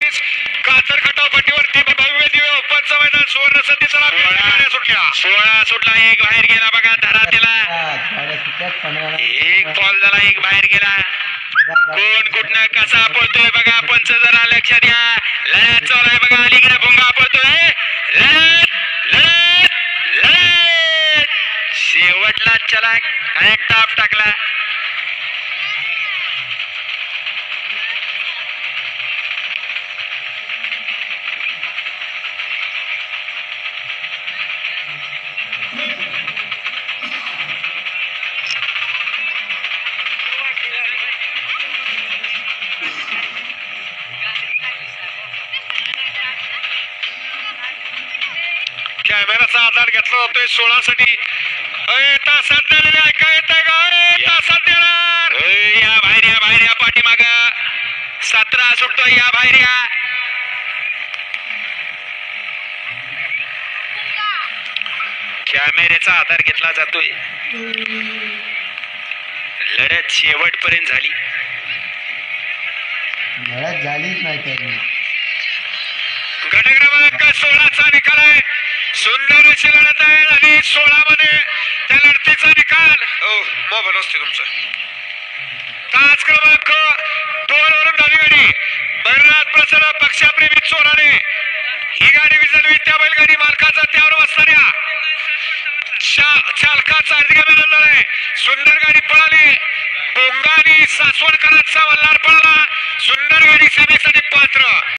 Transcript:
कातर खटाव पट्टीवरती भव्य दिव्य ओपनचं मैदान सुवर्ण संधीचा गाड्या सुटल्या 16 सुटला एक बाहेर गेला बघा धरा त्याला एक बॉल झाला एक बाहेर गेला कोण कुठनं कसा पळतोय बघा पंच जरा लक्ष द्या लढत चालू आहे बघा अलीकडे भुंगा पळतोय लढत लढत लढत शेवटला चला आणि टाप टाकला कॅमेराचा आधार घेतला जातोय 16 साठी तासात नेलेले ऐका येत आहे का तासात देणार या बाहेर या पाठीमाग 17 सुटतोय या बाहेर या कॅमेऱ्याचा आधार घेतला जातोय लढत शेवटपर्यंत झाली लढत झालीच नाही गट क्रमांक 16 चा निकाल आहे सुंदर अशी लढत आहे आणि 16 मध्ये त्या लढतीचा निकाल मोबाईल असते तुमचा तास क्रमांक 2 वरून धावली गाडी बर्नाथ प्रसन्न पक्षाप्रेमी चोराने ही गाडी विजळवी त्या बैलगाडी मालकाचा त्यावर बसणाऱ्या चालकाचा हार्दिक अभिनंदन आहे सुंदर गाडी पळाली बोंगानी सासवडकरांचा वल्लार पळाला सुंदर गाडी सेवेसाठी पात्र